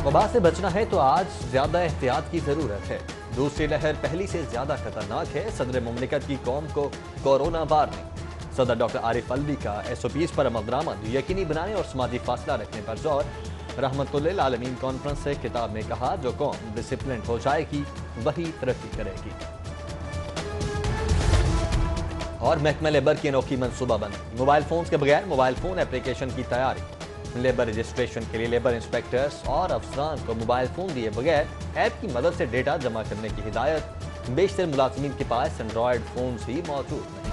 वबा से बचना है तो आज ज्यादा एहतियात की जरूरत है। दूसरी लहर पहली से ज्यादा खतरनाक है। सदर मुमलिकत की कौम को कोरोना वार्निंग। सदर डॉक्टर आरिफ अलवी का SOPs पर अमलदरामद यकीनी बनाने और समाजी फासला रखने पर जोर। रहमतुल्लिल आलमीन कॉन्फ्रेंस से खिताब में कहा, जो कौम डिसिप्लिन हो जाएगी वही तरक्की करेगी। और महकमा लेबर की अनोखी मनसूबाबंदी। मोबाइल फोन के बगैर मोबाइल फोन एप्लीकेशन की तैयारी। लेबर रजिस्ट्रेशन के लिए लेबर इंस्पेक्टर्स और अफसरान को मोबाइल फोन दिए बगैर ऐप की मदद से डेटा जमा करने की हिदायत। बेशतर मुलाजमीन के पास एंड्रॉयड फोन ही मौजूद नहीं।